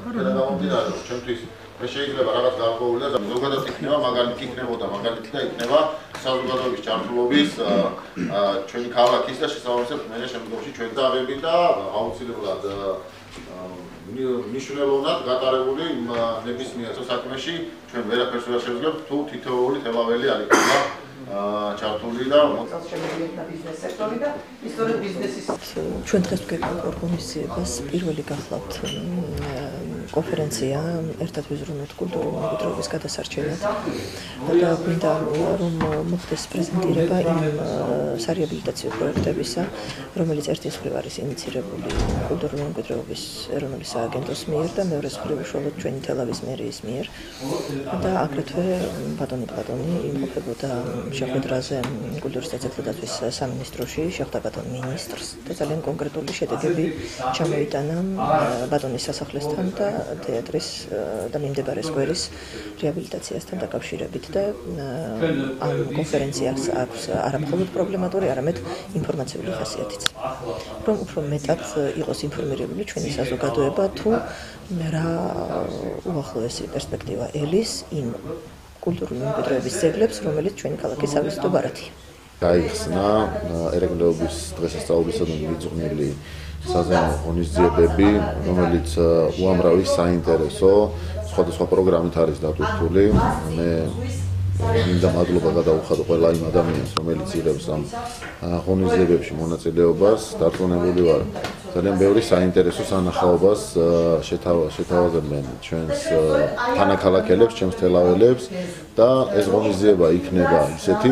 გამომდინარე, რომ ჩემთვის მე შეიძლება რაღაც გარკვეული და ზოგადად იქნება მაგალითი იქნებოდა მაგალითი და იქნება საზოგადოების ჩართულობის ჩვენი ქალაქის და შესაბამისად მე შემდგომში ჩვენ დაღები და აუცილებლად მნიშვნელოვნად გატარებული ნებისმიერ საქმეში ჩვენ ვერაფერს ვერ შევძლებთ თუ თითოეული თელაველი არ იქნება ჩართული და შემოგვიერთდა ბიზნეს სექტორი და ისტორიულ ბიზნესის ჩვენ დღეს ვგებთ ორგანიზებას პირველი გახლავთ კონფერენცია ერთად ვიზრუნოთ კულტურული მემკვიდრეობის გადასარჩენად და გვინდა რომ მოხდეს პრეზენტირება იმ სარეაბილიტაციო პროექტებისა რომელიც ერთის მხრივ არის ინიცირებული კულტურული მემკვიდრეობის ეროვნული სააგენტოს მიერ და მეორეს მხრივ უშუალოდ ჩვენი თელავის მერიის მიერ და აგრეთვე ბატონი პლატონი იმყოფებოდა შეხვედრაზე კულტურის და ძეგლდაცვის სამინისტროში შეხვდა ბატონ მინისტრს და ძალიან კონკრეტული შედეგები ჩამოიტანა ბატონის სასახლესთან და თეატრის და მიმდებარე სკვერის რეაბილიტაციასთან დაკავშირებით და ამ კონფერენციას აქვს არა მხოლოდ პრობლემატური, არამედ ინფორმაციული ხასიათიც. რომ უფრო მეტად იყოს ინფორმირებული ჩვენი საზოგადოება თუ რა უახლოესი პერსპექტივა ელის იმ კულტურული მემკვიდრეობის ძეგლებს, რომელიც ჩვენი ქალაქის სავიზიტო ბარათია. გაიხსნა ეროვნების დღესასწაულისადმი მიძღვნილი საზეიმო ღონისძიებები, რომელიც უამრავი საინტერესო სხვადასხვა პროგრამით არის დატვირთული. მე მინდა მადლობა გადავუხადო ყველა იმ ადამიანს, რომელიც იღებს ამ ღონისძიებებში მონაწილეობას. დარწმუნებული ვარ, ძალიან ბევრი საინტერესო სანახაობას შეთავაზებენ ჩვენს თანაქალაქელებს, ჩემს თელაველებს და ეს ღონისძიება იქნება ისეთი,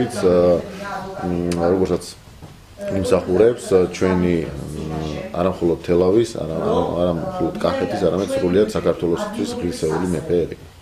როგორიცაც იმსახურებს ჩვენი არა მხოლოდ თელავის, არა მხოლოდ კახეთის, არამედ სრულიად საქართველოსთვის ღირსეული მეფე ერიკა.